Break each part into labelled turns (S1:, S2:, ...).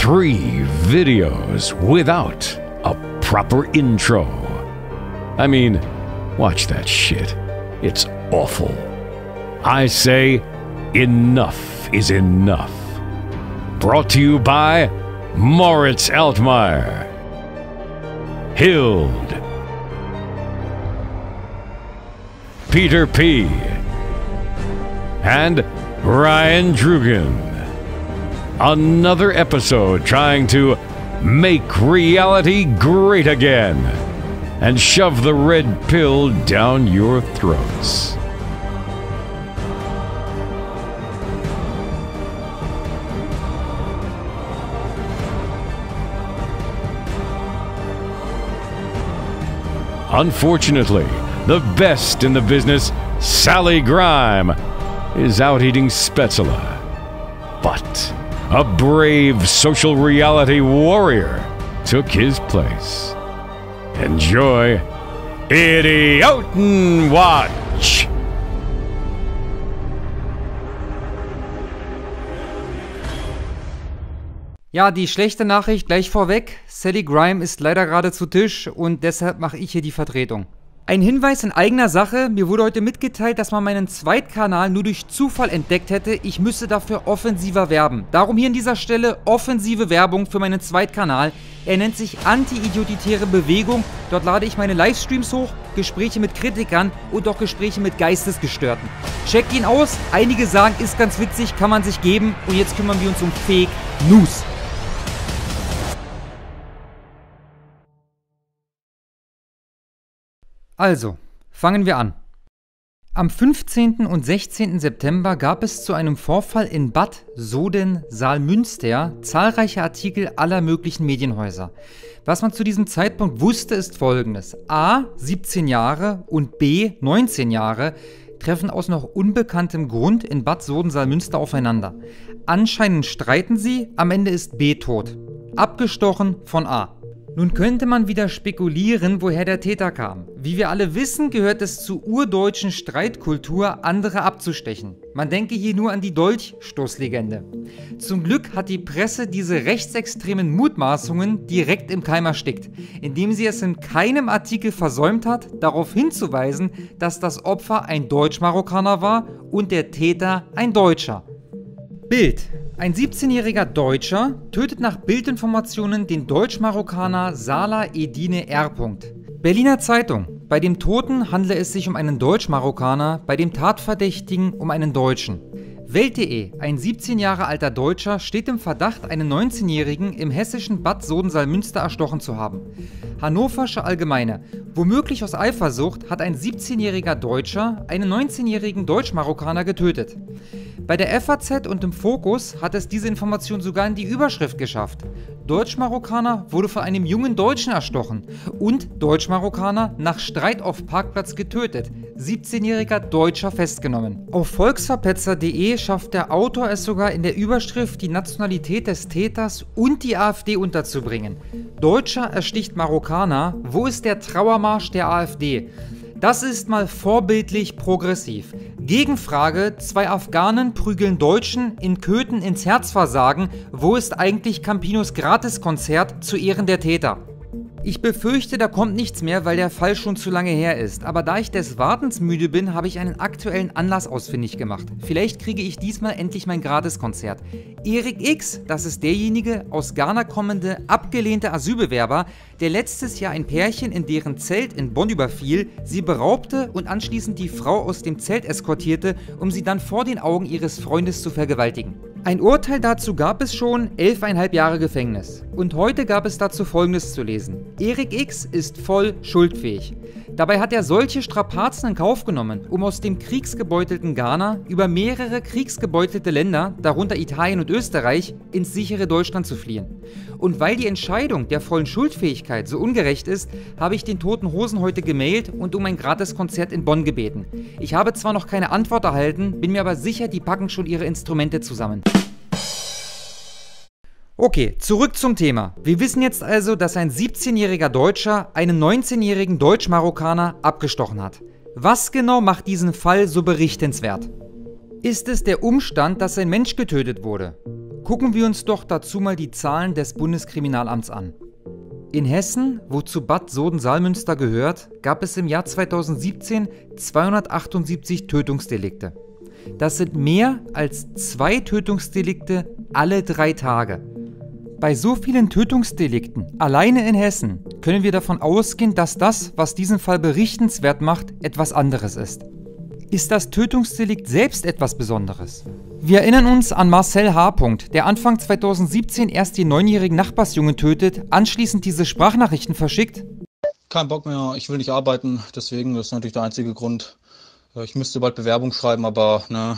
S1: 3 videos without a proper intro. I mean, watch that shit. It's awful. I say, enough is enough. Brought to you by Moritz Altmaier, Hild, Peter P., and Ryan Drugan. Another episode trying to make reality great again and shove the red pill down your throats. Unfortunately, the best in the business, Sally Grime, is out eating Spätzle. But a brave social reality warrior took his place. Enjoy Idiotenwatch!
S2: Ja, die schlechte Nachricht gleich vorweg. Sally Grime ist leider gerade zu Tisch und deshalb mache ich hier die Vertretung. Ein Hinweis in eigener Sache, mir wurde heute mitgeteilt, dass man meinen Zweitkanal nur durch Zufall entdeckt hätte. Ich müsse dafür offensiver werben. Darum hier an dieser Stelle offensive Werbung für meinen Zweitkanal. Er nennt sich Anti-Idiotitäre Bewegung. Dort lade ich meine Livestreams hoch, Gespräche mit Kritikern und auch Gespräche mit Geistesgestörten. Checkt ihn aus, einige sagen, ist ganz witzig, kann man sich geben. Und jetzt kümmern wir uns um Fake News. Also, fangen wir an. Am 15. und 16. September gab es zu einem Vorfall in Bad Soden-Saalmünster zahlreiche Artikel aller möglichen Medienhäuser. Was man zu diesem Zeitpunkt wusste, ist folgendes. A. 17 Jahre und B. 19 Jahre treffen aus noch unbekanntem Grund in Bad Soden-Saalmünster aufeinander. Anscheinend streiten sie, am Ende ist B tot. Abgestochen von A. Nun könnte man wieder spekulieren, woher der Täter kam. Wie wir alle wissen, gehört es zur urdeutschen Streitkultur, andere abzustechen. Man denke hier nur an die Dolchstoßlegende. Zum Glück hat die Presse diese rechtsextremen Mutmaßungen direkt im Keim erstickt, indem sie es in keinem Artikel versäumt hat, darauf hinzuweisen, dass das Opfer ein Deutsch-Marokkaner war und der Täter ein Deutscher. Bild. Ein 17-jähriger Deutscher tötet nach Bildinformationen den Deutsch-Marokkaner Salah Edine R. Berliner Zeitung. Bei dem Toten handle es sich um einen Deutsch-Marokkaner, bei dem Tatverdächtigen um einen Deutschen. Welt.de. Ein 17 Jahre alter Deutscher steht im Verdacht, einen 19-Jährigen im hessischen Bad Soden-Saalmünster erstochen zu haben. Hannoversche Allgemeine. Womöglich aus Eifersucht hat ein 17-jähriger Deutscher einen 19-jährigen Deutsch-Marokkaner getötet. Bei der FAZ und im Fokus hat es diese Information sogar in die Überschrift geschafft. Deutsch-Marokkaner wurde von einem jungen Deutschen erstochen und Deutsch-Marokkaner nach Streit auf Parkplatz getötet. 17-jähriger Deutscher festgenommen. Auf volksverpetzer.de schafft der Autor es sogar in der Überschrift, die Nationalität des Täters und die AfD unterzubringen. Deutscher ersticht Marokkaner, wo ist der Trauermarsch der AfD? Das ist mal vorbildlich progressiv. Gegenfrage, 2 Afghanen prügeln Deutschen in Köthen ins Herzversagen. Wo ist eigentlich Campinos Gratiskonzert zu Ehren der Täter? Ich befürchte, da kommt nichts mehr, weil der Fall schon zu lange her ist. Aber da ich des Wartens müde bin, habe ich einen aktuellen Anlass ausfindig gemacht. Vielleicht kriege ich diesmal endlich mein Gratiskonzert. Erik X, das ist derjenige aus Ghana kommende, abgelehnte Asylbewerber, der letztes Jahr ein Pärchen in deren Zelt in Bonn überfiel, sie beraubte und anschließend die Frau aus dem Zelt eskortierte, um sie dann vor den Augen ihres Freundes zu vergewaltigen. Ein Urteil dazu gab es schon, 11,5 Jahre Gefängnis. Und heute gab es dazu Folgendes zu lesen. Erik X ist voll schuldfähig. Dabei hat er solche Strapazen in Kauf genommen, um aus dem kriegsgebeutelten Ghana über mehrere kriegsgebeutelte Länder, darunter Italien und Österreich, ins sichere Deutschland zu fliehen. Und weil die Entscheidung der vollen Schuldfähigkeit so ungerecht ist, habe ich den Toten Hosen heute gemailt und um ein Gratiskonzert in Bonn gebeten. Ich habe zwar noch keine Antwort erhalten, bin mir aber sicher, die packen schon ihre Instrumente zusammen. Okay, zurück zum Thema. Wir wissen jetzt also, dass ein 17-jähriger Deutscher einen 19-jährigen Deutsch-Marokkaner abgestochen hat. Was genau macht diesen Fall so berichtenswert? Ist es der Umstand, dass ein Mensch getötet wurde? Gucken wir uns doch dazu mal die Zahlen des Bundeskriminalamts an. In Hessen, wo zu Bad Soden-Salmünster gehört, gab es im Jahr 2017 278 Tötungsdelikte. Das sind mehr als 2 Tötungsdelikte alle 3 Tage. Bei so vielen Tötungsdelikten alleine in Hessen können wir davon ausgehen, dass das, was diesen Fall berichtenswert macht, etwas anderes ist. Ist das Tötungsdelikt selbst etwas Besonderes? Wir erinnern uns an Marcel H., der Anfang 2017 erst den 9-jährigen Nachbarsjungen tötet, anschließend diese Sprachnachrichten verschickt.
S3: Kein Bock mehr, ich will nicht arbeiten, deswegen ist natürlich der einzige Grund. Ich müsste bald Bewerbung schreiben, aber ne.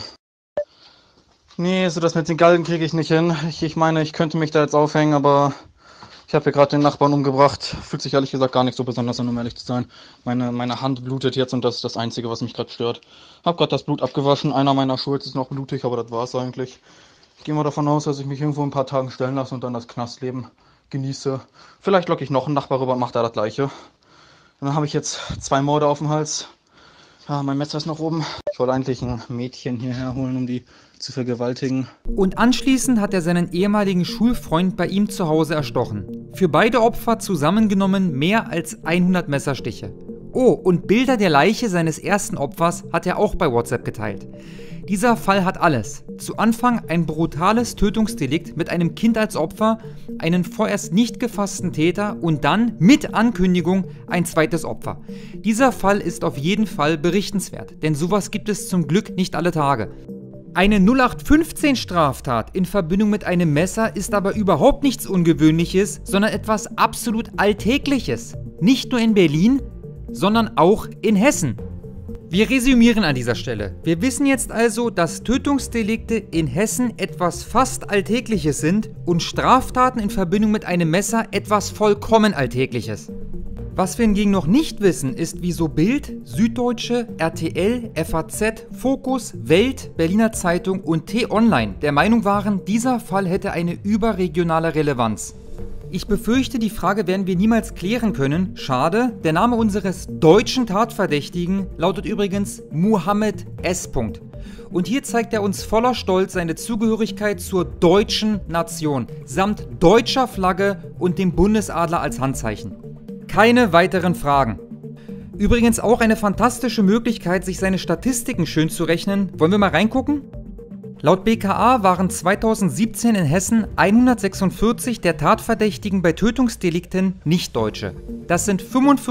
S3: Nee, so das mit den Galgen kriege ich nicht hin. Ich meine, ich könnte mich da jetzt aufhängen, aber ich habe hier gerade den Nachbarn umgebracht. Fühlt sich ehrlich gesagt gar nicht so besonders an, um ehrlich zu sein. Meine Hand blutet jetzt und das ist das Einzige, was mich gerade stört. Hab gerade das Blut abgewaschen. Einer meiner Schuhe ist noch blutig, aber das war's eigentlich. Ich gehe mal davon aus, dass ich mich irgendwo in ein paar Tagen stellen lasse und dann das Knastleben genieße. Vielleicht locke ich noch einen Nachbar rüber und mache da das Gleiche. Und dann habe ich jetzt 2 Morde auf dem Hals. Ja, mein Messer ist noch oben. Ich wollte eigentlich ein Mädchen hierher holen, um die zu vergewaltigen.
S2: Und anschließend hat er seinen ehemaligen Schulfreund bei ihm zu Hause erstochen. Für beide Opfer zusammengenommen mehr als 100 Messerstiche. Oh, und Bilder der Leiche seines ersten Opfers hat er auch bei WhatsApp geteilt. Dieser Fall hat alles. Zu Anfang ein brutales Tötungsdelikt mit einem Kind als Opfer, einen vorerst nicht gefassten Täter und dann mit Ankündigung ein zweites Opfer. Dieser Fall ist auf jeden Fall berichtenswert, denn sowas gibt es zum Glück nicht alle Tage. Eine 0815-Straftat in Verbindung mit einem Messer ist aber überhaupt nichts Ungewöhnliches, sondern etwas absolut Alltägliches. Nicht nur in Berlin, sondern auch in Hessen. Wir resümieren an dieser Stelle. Wir wissen jetzt also, dass Tötungsdelikte in Hessen etwas fast Alltägliches sind und Straftaten in Verbindung mit einem Messer etwas vollkommen Alltägliches. Was wir hingegen noch nicht wissen, ist, wieso Bild, Süddeutsche, RTL, FAZ, Focus, Welt, Berliner Zeitung und T-Online der Meinung waren, dieser Fall hätte eine überregionale Relevanz. Ich befürchte, die Frage werden wir niemals klären können. Schade, der Name unseres deutschen Tatverdächtigen lautet übrigens Mohammed S. Und hier zeigt er uns voller Stolz seine Zugehörigkeit zur deutschen Nation, samt deutscher Flagge und dem Bundesadler als Handzeichen. Keine weiteren Fragen. Übrigens auch eine fantastische Möglichkeit, sich seine Statistiken schön zu rechnen. Wollen wir mal reingucken? Laut BKA waren 2017 in Hessen 146 der Tatverdächtigen bei Tötungsdelikten Nicht-Deutsche. Das sind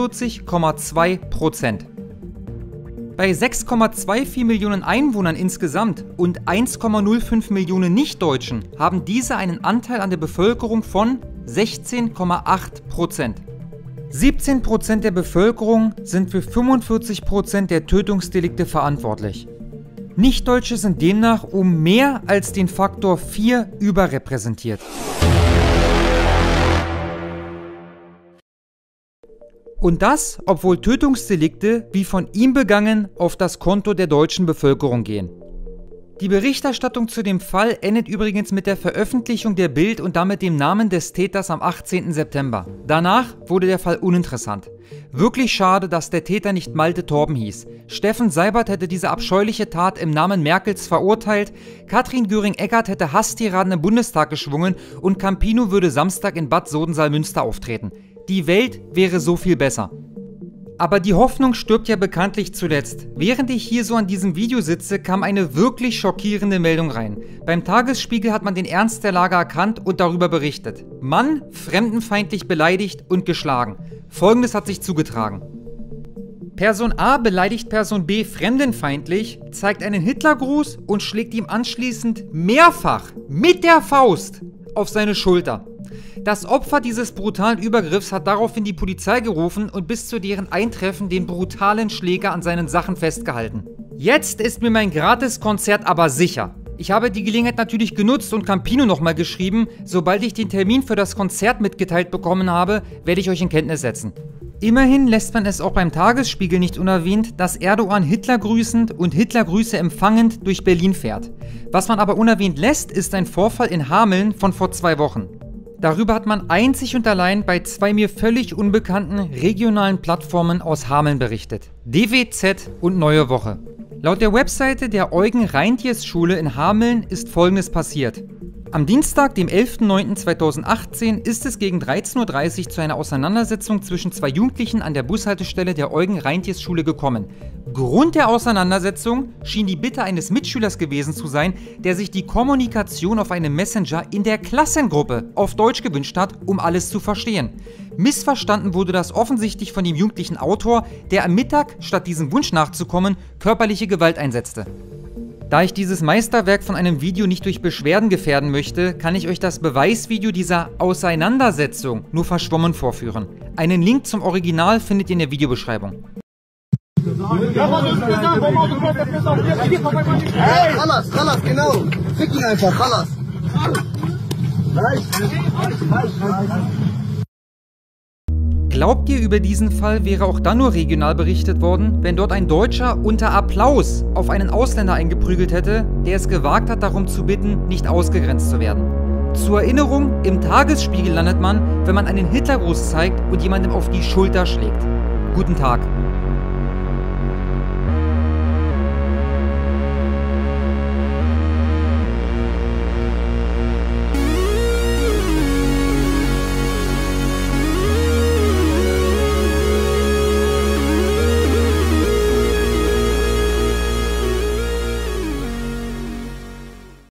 S2: 45,2%. Bei 6,24 Millionen Einwohnern insgesamt und 1,05 Millionen Nicht-Deutschen haben diese einen Anteil an der Bevölkerung von 16,8%. 17% der Bevölkerung sind für 45% der Tötungsdelikte verantwortlich. Nichtdeutsche sind demnach um mehr als den Faktor 4 überrepräsentiert. Und das, obwohl Tötungsdelikte, wie von ihm begangen, auf das Konto der deutschen Bevölkerung gehen. Die Berichterstattung zu dem Fall endet übrigens mit der Veröffentlichung der Bild und damit dem Namen des Täters am 18. September. Danach wurde der Fall uninteressant. Wirklich schade, dass der Täter nicht Malte Torben hieß. Steffen Seibert hätte diese abscheuliche Tat im Namen Merkels verurteilt, Katrin Göring-Eckardt hätte Hasstiraden im Bundestag geschwungen und Campino würde Samstag in Bad Soden-Salmünster auftreten. Die Welt wäre so viel besser. Aber die Hoffnung stirbt ja bekanntlich zuletzt. Während ich hier so an diesem Video sitze, kam eine wirklich schockierende Meldung rein. Beim Tagesspiegel hat man den Ernst der Lage erkannt und darüber berichtet. Mann fremdenfeindlich beleidigt und geschlagen. Folgendes hat sich zugetragen. Person A beleidigt Person B fremdenfeindlich, zeigt einen Hitlergruß und schlägt ihm anschließend mehrfach mit der Faust auf seine Schulter. Das Opfer dieses brutalen Übergriffs hat daraufhin die Polizei gerufen und bis zu deren Eintreffen den brutalen Schläger an seinen Sachen festgehalten. Jetzt ist mir mein Gratiskonzert aber sicher. Ich habe die Gelegenheit natürlich genutzt und Campino nochmal geschrieben. Sobald ich den Termin für das Konzert mitgeteilt bekommen habe, werde ich euch in Kenntnis setzen. Immerhin lässt man es auch beim Tagesspiegel nicht unerwähnt, dass Erdogan Hitler grüßend und Hitlergrüße empfangend durch Berlin fährt. Was man aber unerwähnt lässt, ist ein Vorfall in Hameln von vor 2 Wochen. Darüber hat man einzig und allein bei 2 mir völlig unbekannten regionalen Plattformen aus Hameln berichtet. DWZ und Neue Woche. Laut der Webseite der Eugen-Reintiers-Schule in Hameln ist Folgendes passiert. Am Dienstag, dem 11.09.2018, ist es gegen 13:30 Uhr zu einer Auseinandersetzung zwischen zwei Jugendlichen an der Bushaltestelle der Eugen-Reintjes-Schule gekommen. Grund der Auseinandersetzung schien die Bitte eines Mitschülers gewesen zu sein, der sich die Kommunikation auf einem Messenger in der Klassengruppe auf Deutsch gewünscht hat, um alles zu verstehen. Missverstanden wurde das offensichtlich von dem jugendlichen Autor, der am Mittag, statt diesem Wunsch nachzukommen, körperliche Gewalt einsetzte. Da ich dieses Meisterwerk von einem Video nicht durch Beschwerden gefährden möchte, kann ich euch das Beweisvideo dieser Auseinandersetzung nur verschwommen vorführen. Einen Link zum Original findet ihr in der Videobeschreibung.
S4: Hey, Khalas, genau. Fick ihn einfach, Khalas.
S2: Glaubt ihr, über diesen Fall wäre auch dann nur regional berichtet worden, wenn dort ein Deutscher unter Applaus auf einen Ausländer eingeprügelt hätte, der es gewagt hat, darum zu bitten, nicht ausgegrenzt zu werden? Zur Erinnerung, im Tagesspiegel landet man, wenn man einen Hitlergruß zeigt und jemandem auf die Schulter schlägt. Guten Tag.